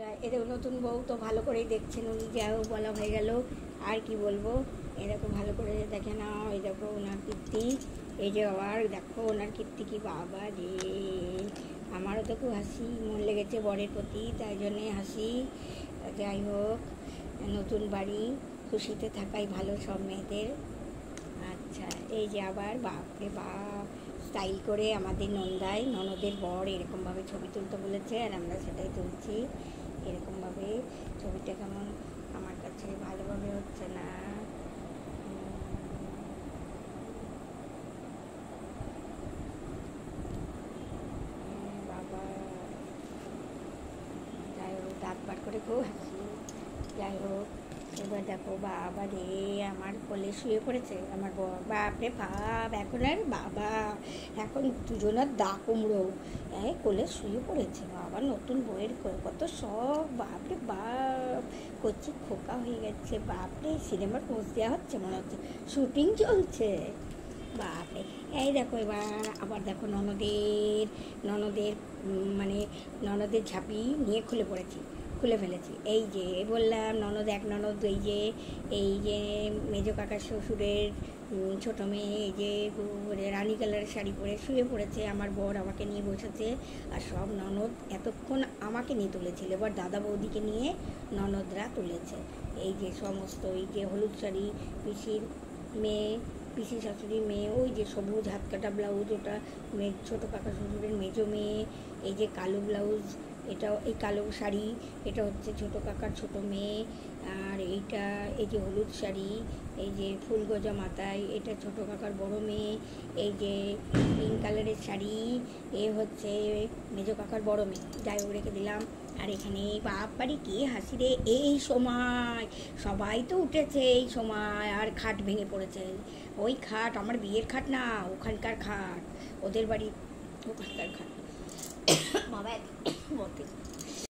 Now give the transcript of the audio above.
এদের নতুন বউ তো ভালো করেই দেখছেন উনি, যাও বলা হয়ে গেল আর কি বলবো। এরকম ভালো করে দেখে না, এই দেখো ওনার কীর্তি, এই যে আবার দেখো ওনার কীর্তি, কি বাবা রে। আমারও তো খুব হাসি মন লেগেছে বরের প্রতি, তাই জন্যে হাসি। যাই হোক, নতুন বাড়ি, খুশিতে থাকাই ভালো সব মেয়েদের। আচ্ছা, এই যে আবার বাপরে বাপ, স্টাইল করে আমাদের ননদের বর এরকমভাবে ছবি তুলতে বলেছে, আর আমরা সেটাই তুলছি। এরকমভাবে ছবিটা কেমন আমার কাছে ভালোভাবে হচ্ছে না। বাবা, যাই হোক দাঁত বার করে খুব হাসি। যাই হোক, এবার দেখো বাবা রে, আমার কোলে শুয়ে পড়েছে আমার বর। বাপরে বাপ, এখন আর বাবা, এখন দুজনের দা কুমড়ো কোলে শুয়ে পড়েছে। বাবা নতুন বইয়ের কত সব, বাপরে বাপ, কচি খোকা হয়ে গেছে। বাপরে, সিনেমার পোজ দেওয়া হচ্ছে মনে হচ্ছে, শুটিং চলছে। বাপরে, এই দেখো এবার আবার দেখো ননদের মানে ননদের ঝাঁপি নিয়ে খুলে ফেলেছি। এই যে বললাম ননদ, এক ননদ, এই যে মেজো কাকার শ্বশুরের ছোটো মেয়ে, এই যে রানী কালারের শাড়ি পরে শুয়ে পড়েছে। আমার বর আমাকে নিয়ে বসেছে, আর সব ননদ এতক্ষণ আমাকে নিয়ে তুলেছিল, এবার দাদা বৌদিকে নিয়ে ননদরা তুলেছে। এই যে সমস্ত, এই যে হলুদ শাড়ি পিসির মেয়ে, পিসি শাশুড়ির মেয়ে, ওই যে সবুজ হাত কাটা ব্লাউজ, ওটা ছোটো কাকা শ্বশুরের মেজো মেয়ে। এই যে কালো ব্লাউজ, এটাও এই কালো শাড়ি, এটা হচ্ছে ছোটো কাকার ছোটো মেয়ে। আর এইটা, এই যে হলুদ শাড়ি, এই যে ফুল গজা মাথায়, এটা ছোটো কাকার বড় মেয়ে। এই যে পিঙ্ক কালারের শাড়ি, এ হচ্ছে মেজো কাকার বড় মেয়ে। যাই হোক, রেখে দিলাম। আর এখানে বাড়ি কি হাসি রে, এই সময় সবাই তো উঠেছে এই সময়, আর খাট ভেঙে পড়েছে। ওই খাট আমার বিয়ের খাট না, ওখানকার খাট, ওদের বাড়ি ওখানকার খাট। বাবা বলতে